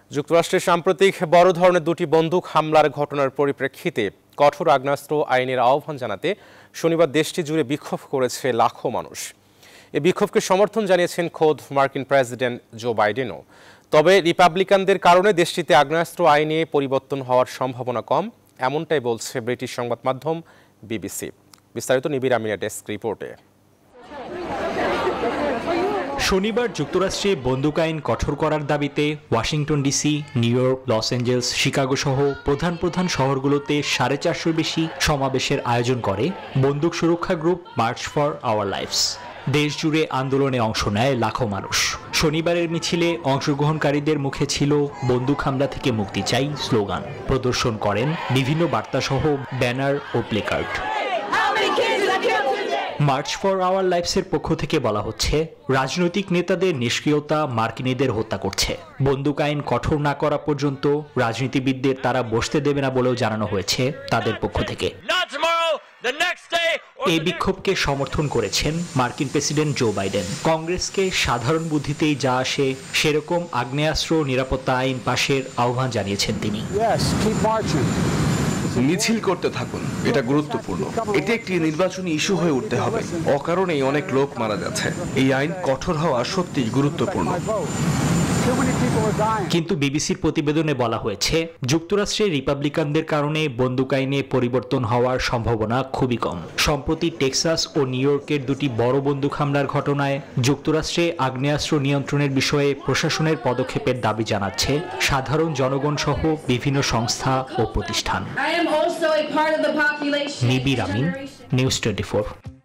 যুক্তরাষ্ট্রের সাম্প্রতিক বড় ধরনের দুটি বন্দুক হামলার ঘটনার পরিপ্রেক্ষিতে কঠোর আগ্নেয়াস্ত্র আইনের আহ্বান জানাতে শনিবার দেশটি জুড়ে বিক্ষোভ করেছে লাখো মানুষ। এই বিক্ষোভকে সমর্থন জানিয়েছেন খোদ মার্কিন প্রেসিডেন্ট জো বাইডেনও। তবে রিপাবলিকানদের কারণে দেশটিতে আগ্নেয়াস্ত্র আইনে পরিবর্তন হওয়ার সম্ভাবনা কম, এমনটাই বলছে ব্রিটিশ সংবাদ মাধ্যম বিবিসি। বিস্তারিত নিবিড় আমিনের ডেস্ক রিপোর্টে। শনিবার যুক্তরাষ্ট্রে বন্দুক আইন কঠোর করার দাবিতে Washington DC, New York, Los Angeles, Chicago সহ প্রধান শহরগুলোতে 450-র বেশি সমাবেশের আয়োজন করে বন্দুক সুরক্ষা group March for Our Lives. দেশ জুড়ে আন্দোলনে অংশ নেয় লাখো মানুষ। শনিবারের মিছিলে অংশগ্রহণকারীদের মুখে ছিল বন্দুক হামলা থেকে মুক্তি চাই স্লোগান। প্রদর্শন করেন বিভিন্ন বার্তাসহ ব্যানার ও প্লেকার্ড। মার্চ ফর আওয়ার লাইফসের পক্ষ থেকে বলা হচ্ছে, রাজনৈতিক নেতাদের নিষ্ক্রিয়তা মার্কিনীদের হত্যা করছে। বন্দুক আইন কঠোর না করা পর্যন্ত রাজনীতিবিদদের তারা বসতে দেবে না বলেও জানানো হয়েছে তাদের পক্ষ থেকে। এই বিক্ষোভকে সমর্থন করেছেন মার্কিন প্রেসিডেন্ট জো বাইডেন। কংগ্রেসকে সাধারণ বুদ্ধিতেই যা আসে সেরকম আগ্নেয়াস্ত্র নিরাপত্তা আইন পাশের আহ্বান জানিয়েছেন তিনি। মিছিল করতে থাকুন, এটা গুরুত্বপূর্ণ। এটি একটি নির্বাচনী ইস্যু হয়ে উঠতে হবে। অকারণেই অনেক লোক মারা যাচ্ছে। এই আইন কঠোর হওয়া সত্যিই গুরুত্বপূর্ণ। কিন্তু বিবিসির প্রতিবেদনে বলা হয়েছে, যুক্তরাষ্ট্রের রিপাবলিকানদের কারণে বন্দুক আইনে পরিবর্তন হওয়ার সম্ভাবনা খুবই কম। সম্প্রতি টেক্সাস ও নিউ ইয়র্কের দুটি বড় বন্দুক হামলার ঘটনায় যুক্তরাষ্ট্রে আগ্নেয়াস্ত্র নিয়ন্ত্রণের বিষয়ে প্রশাসনের পদক্ষেপের দাবি জানাচ্ছে সাধারণ জনগণ সহ বিভিন্ন সংস্থা ও প্রতিষ্ঠান। নিবিড় আমিন, নিউজ 24।